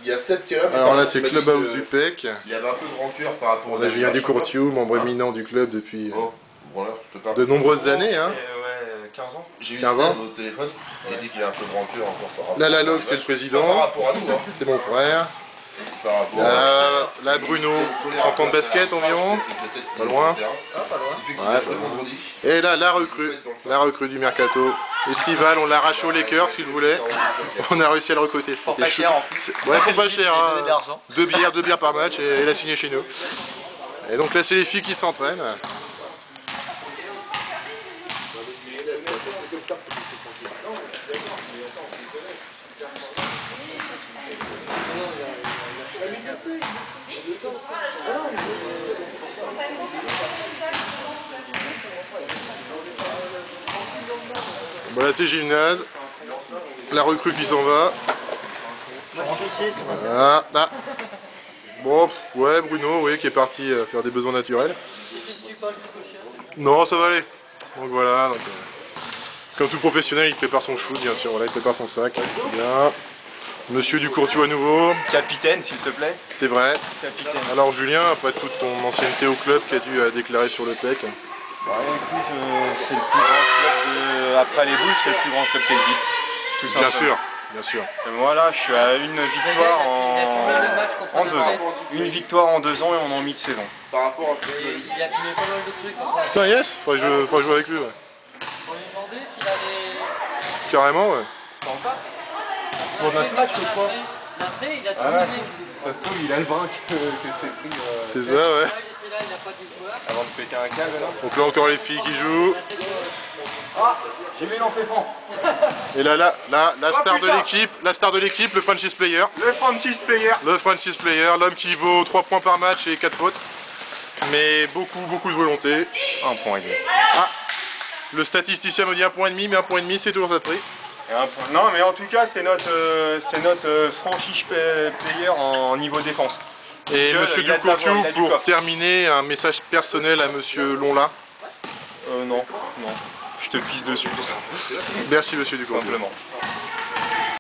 il y a 7 qui est là. Alors là, c'est Clubhouse du PEC. Il y avait un peu de rancœur par rapport au. On a Julien Ducourtiou, membre éminent du club depuis je te parle de nombreuses années. Hein. Ouais, 15 ans. J'ai eu 15 ans. au téléphone, il dit qu'il a un peu de rancœur encore par rapport Là, la Log, c'est le président. Par rapport à nous, hein. C'est mon frère. Par rapport Là, Bruno, 30 ans de basket environ. Pas loin. Ouais. Et là, la recrue du Mercato. Estival, on l'a arraché aux Lakers s'il voulait. On a réussi à le recruter. Pour pas cher en plus. Ouais, pour pas cher. Hein. Deux bières par match et il a signé chez nous. Et donc là, c'est les filles qui s'entraînent. Bon là c'est gymnase, la recrue qui s'en va. Ah, ah. Bon, ouais Bruno, oui, qui est parti faire des besoins naturels. Non, ça va aller. Donc voilà, donc, comme tout professionnel, il prépare son shoot, bien sûr, voilà, il prépare son sac. Bien. Monsieur Ducourtiou à nouveau. Capitaine, s'il te plaît. C'est vrai. Capitaine. Alors Julien, après toute ton ancienneté au club, qu'as-tu déclaré sur le PEC? Bah écoute, c'est le plus grand club de... Après les Boules, c'est le plus grand club qui existe. Tout simplement. Bien sûr, bien sûr. Et moi là, je suis à une victoire en 2 ans. Une victoire en 2 ans et on est en mi-saison. Par rapport à il a filmé pas mal de trucs en fait. Putain yes, faudrait jouer avec lui, ouais. On lui demandait s'il avait... Carrément, ouais. Comment ça? Pour notre match ou quoi? L'entrée, il a tout filmé. Ça se trouve, il a le brin que c'est pris. C'est ça, ouais. Il était là, il a pas dit quoi. Avant de péter un câble, là. Donc là encore les filles qui jouent. Ah, j'ai mis lancé franc. Et là, la star de l'équipe, le franchise player. Le franchise player. Le franchise player, l'homme qui vaut 3 points par match et 4 fautes. Mais beaucoup de volonté. Un point et demi. Ah, le statisticien me dit 1,5 point, mais 1,5 point c'est toujours ça de prix. Non, mais en tout cas, c'est notre franchise player en niveau défense. Et monsieur Ducourtiou, pour terminer, un message personnel à monsieur Lonla. Non. Je te pisse dessus. Merci monsieur Ducourtiou. Simplement.